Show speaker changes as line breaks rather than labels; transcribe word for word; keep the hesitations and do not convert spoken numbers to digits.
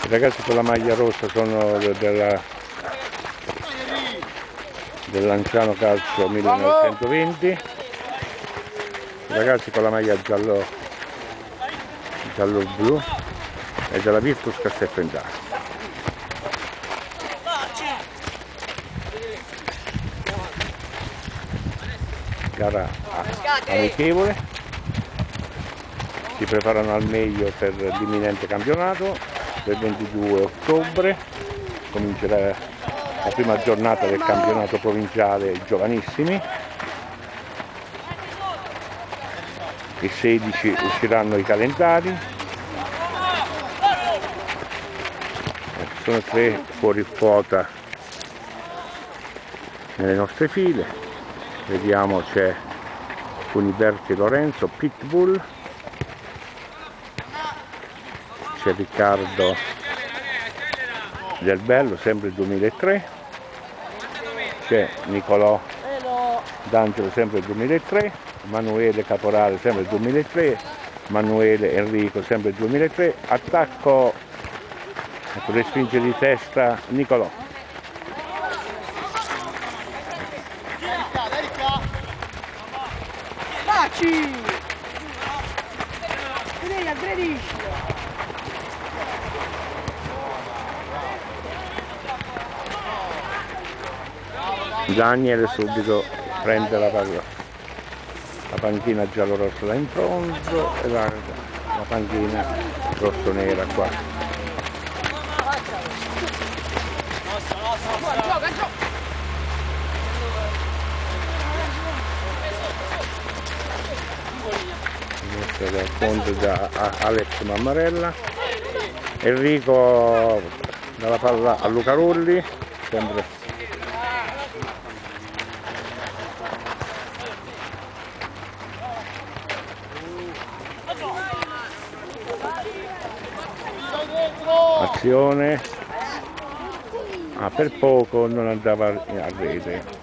I ragazzi con la maglia rossa sono della, del Lanciano Calcio millenovecentoventi, i ragazzi con la maglia giallo giallo-blu e della Virtus Castelfrentano. Gara amichevole, si preparano al meglio per l'imminente campionato. Del ventidue ottobre comincerà la prima giornata del campionato provinciale giovanissimi, il sedici usciranno i calendari, sono tre fuori quota nelle nostre file. Vediamo, c'è Uniberti Lorenzo, Pitbull, c'è Riccardo Del Bello, sempre il duemilatré, c'è Nicolò D'Angelo, sempre il duemilatré, Manuele Caporale, sempre il duemilatré, Manuele Enrico, sempre il duemilatré, attacco, ecco, respinge di testa Nicolò. Daniele subito prende la palla, la panchina giallo-rossa là in fondo e la, la panchina rosso-nera qua. Dal fondo da Alex Mammarella, Enrico dalla palla a Luca Rulli, sempre azione, ah, per poco non andava a rete.